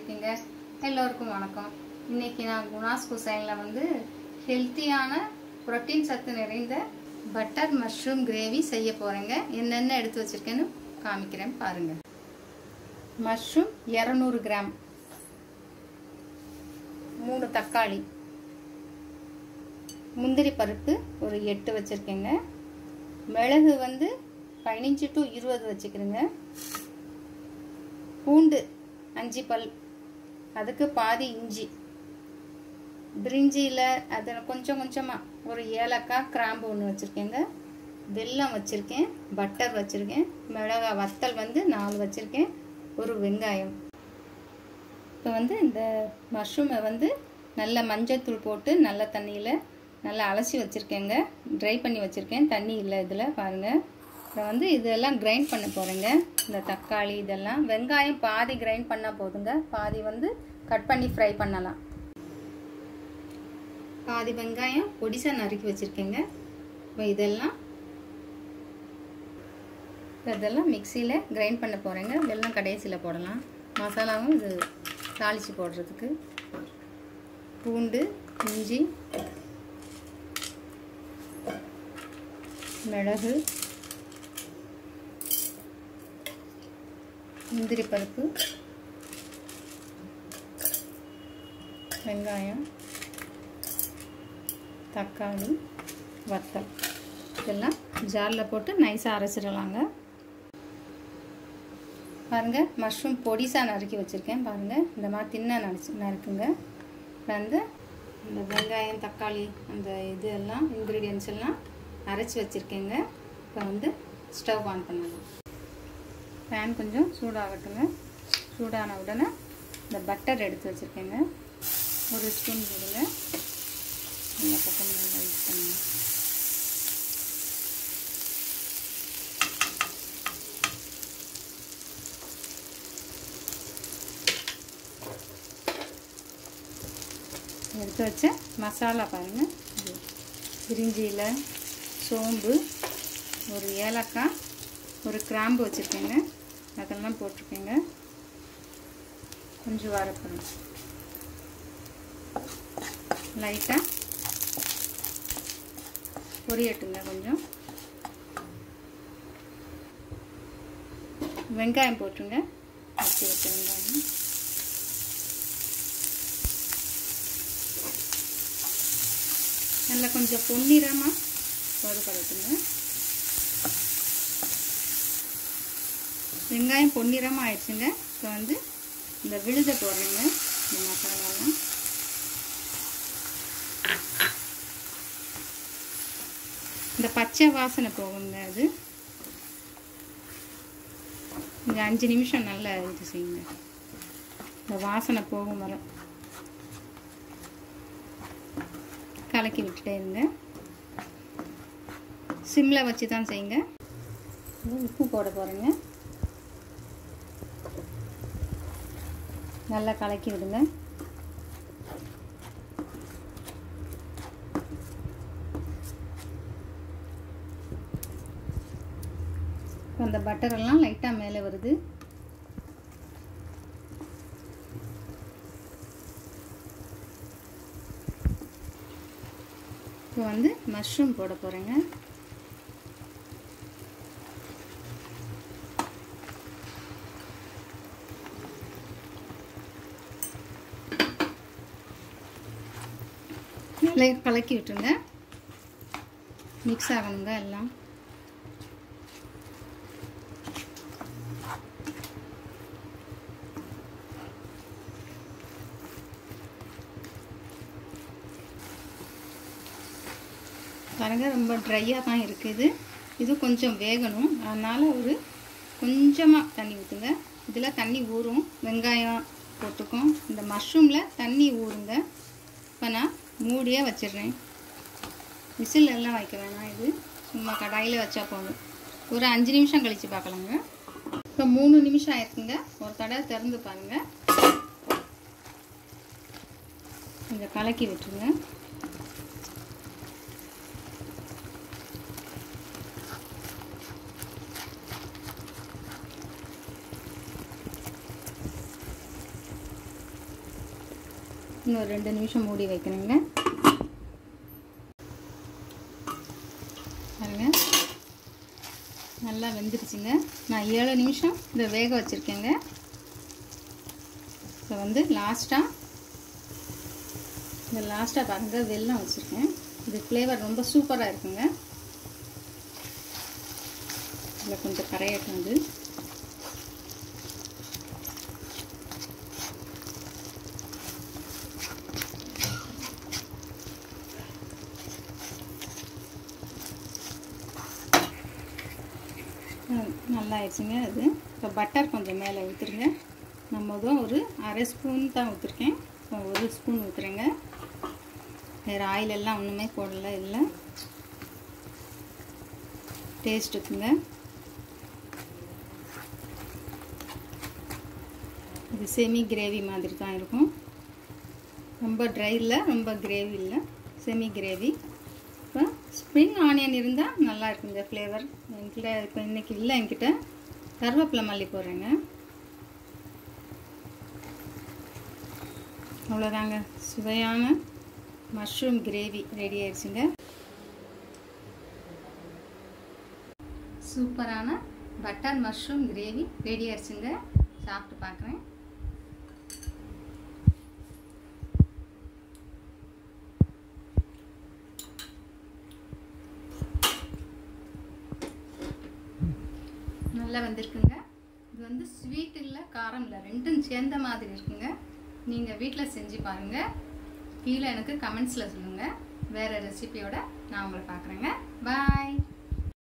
இருக்கீங்க? எல்லோருக்கும் வணக்கம். இன்னைக்கு நான் குணாஸ் குசைனில் வந்து ஹெல்த்தியான புரோட்டீன் சத்து நிறைந்த பட்டர் மஷ்ரூம் கிரேவி செய்ய போகிறேங்க. என்னென்ன எடுத்து வச்சுருக்கேன்னு காமிக்கிறேன் பாருங்கள். மஷ்ரூம் 200 கிராம், 3 தக்காளி, முந்திரி பருப்பு ஒரு 8 வச்சுருக்கேங்க. மிளகு வந்து 15 to 20 வச்சுக்கிறேங்க. பூண்டு 5 பல், அதுக்கு பாதி இஞ்சி, பிரிஞ்சியில் அது கொஞ்சம் கொஞ்சமாக ஒரு ஏலக்காய், கிராம்பு ஒன்று வச்சுருக்கேங்க. வெல்லம் வச்சுருக்கேன், பட்டர் வச்சுருக்கேன், மிளகாய் வத்தல் வந்து 4 வச்சுருக்கேன், ஒரு வெங்காயம். இப்போ வந்து இந்த மஷ்ரூமை வந்து நல்ல மஞ்சத்தூள் போட்டு நல்ல தண்ணியில் நல்லா அலசி வச்சுருக்கேங்க. ட்ரை பண்ணி வச்சுருக்கேன், தண்ணி இல்லை இதில் பாருங்கள். அப்புறம் வந்து இதெல்லாம் கிரைண்ட் பண்ண போகிறேங்க. இந்த தக்காளி இதெல்லாம், வெங்காயம் பாதி கிரைண்ட் பண்ணால் போதுங்க, பாதி வந்து கட் பண்ணி ஃப்ரை பண்ணலாம். பாதி வெங்காயம் பொடிசாக நறுக்கி வச்சுருக்கேங்க. இப்போ இதெல்லாம் மிக்சியில் கிரைண்ட் பண்ண போகிறேங்க. வெல்லம் கடைசியில் போடலாம். மசாலாவும் இது தாளித்து போடுறதுக்கு பூண்டு, இஞ்சி, மிளகு, முந்திரி பருப்பு, வெங்காயம், தக்காளி, வத்தல் இதெல்லாம் ஜாரில் போட்டு நைஸாக அரைச்சிடலாங்க. பாருங்கள், மஷ்ரூம் பொடிசாக நறுக்கி வச்சுருக்கேன். பாருங்கள், இந்த மாதிரி தின்னா நறுக்குங்க. வந்து இந்த வெங்காயம், தக்காளி, அந்த இது எல்லாம் இன்க்ரீடியன்ஸ் எல்லாம் அரைச்சி வச்சுருக்கேங்க. இப்போ வந்து ஸ்டவ் ஆன் பண்ணலாம். பேன் கொஞ்சம் சூடாகட்டுங்க. சூடான உடனே இந்த பட்டர் எடுத்து வச்சுருக்கேங்க, ஒரு ஸ்பூன் போடுங்க. இந்த பக்கம் நல்லா யூஸ் பண்ணுங்க. எடுத்து வச்ச மசாலா பாருங்கள். பிரிஞ்சியில் சோம்பு, ஒரு ஏலக்காய், ஒரு கிராம்பு வச்சுருக்கேங்க, அதெல்லாம் போட்டிருக்கேங்க. கொஞ்சம் வரப்படும் லைட்டாக பொரியட்டுங்க. கொஞ்சம் வெங்காயம் போட்டுருங்க, வச்சு வச்ச வெங்காயம். நல்லா கொஞ்சம் பொன்னிறமாக வறுபடட்டுங்க. வெங்காயம் பொன்னிறமாக ஆயிடுச்சுங்க. இப்போ வந்து இந்த விழுத போடுறேங்க. இந்த மசாலாலாம் இந்த பச்சை வாசனை போகுங்க. அது இங்கே 5 நிமிஷம் நல்லா இது செய்யுங்க. இந்த வாசனை போகும் வர கலக்கி விட்டுட்டே இருங்க. சிம்மில் வச்சு தான் செய்யுங்க. உப்பு போட போகிறேங்க. நல்லா கலக்கி விடுங்க. அந்த பட்டரெல்லாம் லைட்டாக மேலே வருது. இப்போ வந்து மஷ்ரூம் போட போகிறேங்க. நல்லா கலக்கி விட்டுருங்க. மிக்ஸ் ஆகணுங்க எல்லாம். பாருங்க, ரொம்ப ட்ரையாக தான் இருக்குது. இது கொஞ்சம் வேகணும், அதனால் ஒரு கொஞ்சமாக தண்ணி ஊற்றுங்க. இதில் தண்ணி ஊறும், வெங்காயம் போட்டுக்கும், இந்த மஷ்ரூமில் தண்ணி ஊறுங்க. இப்போ நான் மூடியே வச்சிடுறேன். விசில் எல்லாம் வைக்க வேணாம், இது சும்மா கடாயில் வச்சா போதும். ஒரு 5 நிமிஷம் கழித்து பார்க்கலாங்க. இப்போ 3 நிமிஷம் ஆயிருக்குங்க. ஒரு தடவை திறந்து பாருங்கள். கொஞ்சம் கலக்கி விட்டுருங்க. இன்னொரு 2 நிமிஷம் மூடி வைக்கணுங்க. பாருங்க நல்லா வெந்துடுச்சுங்க. நான் 7 நிமிஷம் இதை வேக வச்சுருக்கேங்க. இப்போ வந்து லாஸ்ட்டாக பாருங்கள் வெல்லம் வச்சுருக்கேன். இது ஃப்ளேவர் ரொம்ப சூப்பராக இருக்குங்க. இதில் கொஞ்சம் கரையட்டும். அது நல்லா ஆயிடுச்சுங்க. அது இப்போ பட்டர் கொஞ்சம் மேலே ஊற்றுருங்க. நம்ம தான் ஒரு 1/2 ஸ்பூன் தான் ஊற்றிருக்கேன். இப்போ 1 ஸ்பூன் ஊற்றுறேங்க. வேறு ஆயில் எல்லாம் ஒன்றுமே போடலை. இல்லை டேஸ்ட் இருக்குங்க. இது செமி கிரேவி மாதிரி தான் இருக்கும். ரொம்ப ட்ரை இல்லை, ரொம்ப கிரேவி இல்லை, செமி கிரேவி. இப்போ ஸ்ப்ரிங் ஆனியன் இருந்தால் நல்லா இருக்குங்க ஃப்ளேவர். என்கிட்ட இப்போ இன்றைக்கி இல்லை. என்கிட்ட கருவேப்பிலை மல்லி போடுறேங்க. அவ்வளோதாங்க, சுவையான மஷ்ரூம் கிரேவி ரெடி ஆயிடுச்சுங்க. சூப்பரான பட்டர் மஷ்ரூம் கிரேவி ரெடி ஆயிடுச்சுங்க. சாப்பிட்டு பார்க்குறேன். நல்லா வந்திருக்குங்க. இது வந்து ஸ்வீட் இல்லை, காரம் இல்லை, ரெண்டும் சேர்ந்த மாதிரி இருக்குங்க. நீங்கள் வீட்டில் செஞ்சு பாருங்கள். கீழே எனக்கு கமெண்ட்ஸில் சொல்லுங்கள். வேறு ரெசிபியோட நான் உங்களை பார்க்குறேங்க. பாய்.